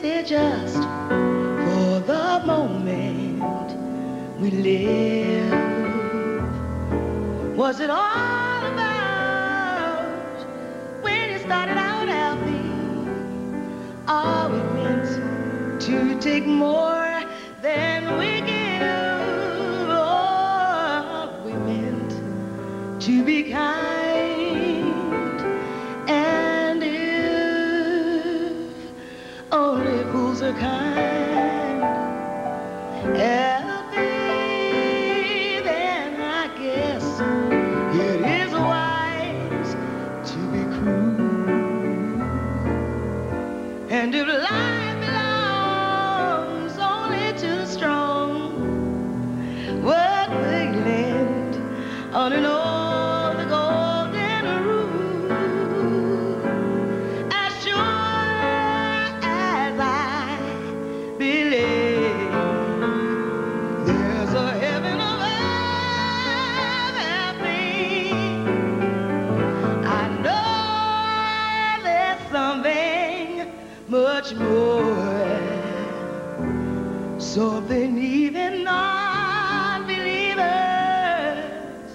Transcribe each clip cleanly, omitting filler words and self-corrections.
there just for the moment we live? Was it all about when it started out healthy? Are we meant to take more than we give? Or are we meant to be kind? And if only fools are kind, healthy, then I guess it is wise to be cruel. And if life belongs only to the strong, what will you lend on an old golden rule? As sure as I believe there's a heaven above everything, I know there's something much more, something even non-believers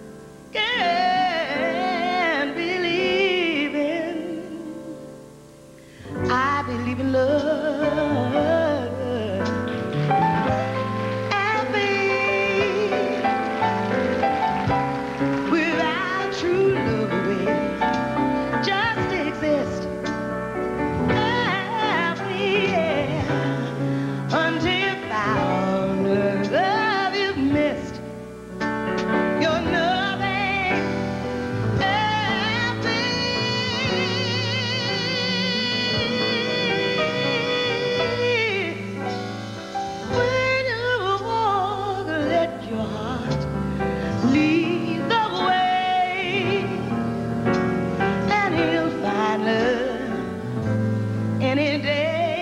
can believe in. I believe in love and faith. Without true love, we just exist. Until you found the love you've missed, you're nothing happy. When you walk, let your heart lead the way, and you'll find love any day.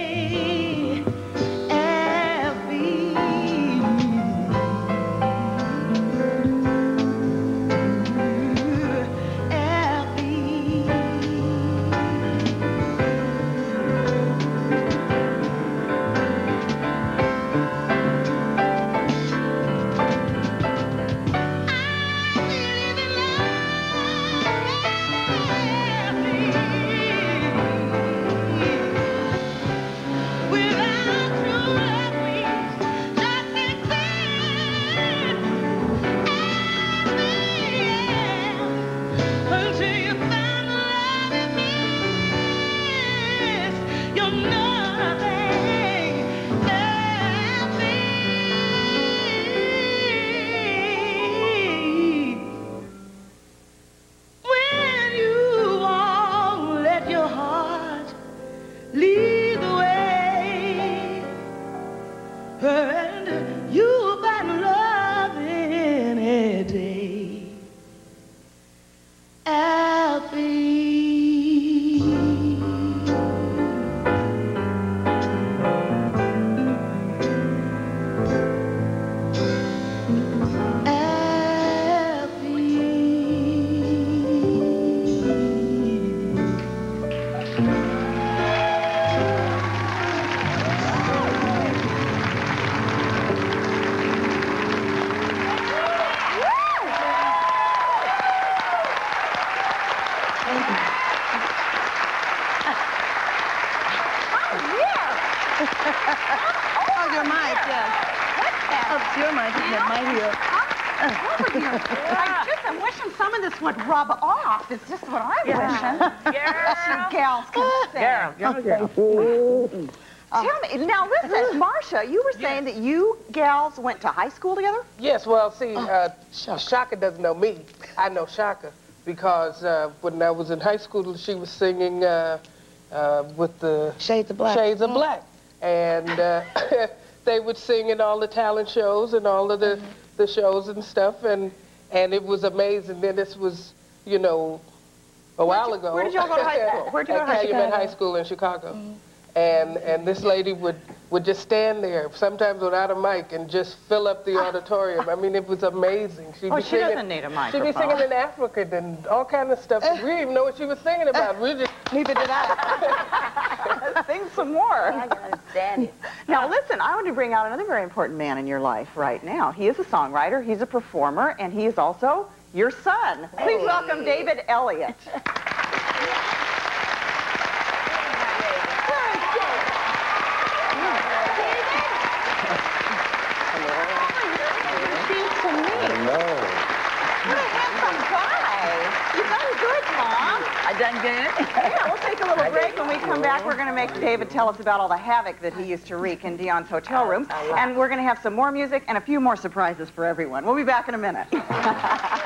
And you'll find love any day. Alfie. Oh, your mic, yes. What's that? Oh, it's your mic, isn't it? Mine here. I'm wishing some of this would rub off. It's just what I'm wishing. Gals can say. Tell me, now listen, Marcia, you were saying that you gals went to high school together? Yes, well, see, Shaka doesn't know me. I know Shaka because when I was in high school, she was singing with the Shades of Black. Shades of Black. And they would sing in all the talent shows and all of the shows and stuff, and it was amazing. Then this was, you know, a while ago. Where did y'all go to high school? Where did you go to high school? At Calumet High School in Chicago. And this lady would just stand there, sometimes without a mic, and just fill up the auditorium. I mean, it was amazing. She doesn't need a microphone. She'd be singing in African and all kind of stuff. We didn't even know what she was singing about. We just... Neither did I. Sing some more. I gotta stand it. Now listen, I want to bring out another very important man in your life right now. He is a songwriter, he's a performer, and he is also your son. Please welcome David Elliott. I done good? Yeah, we'll take a little break. When we come back, we're going to make David tell us about all the havoc that he used to wreak in Dion's hotel rooms. And we're going to have some more music and a few more surprises for everyone. We'll be back in a minute.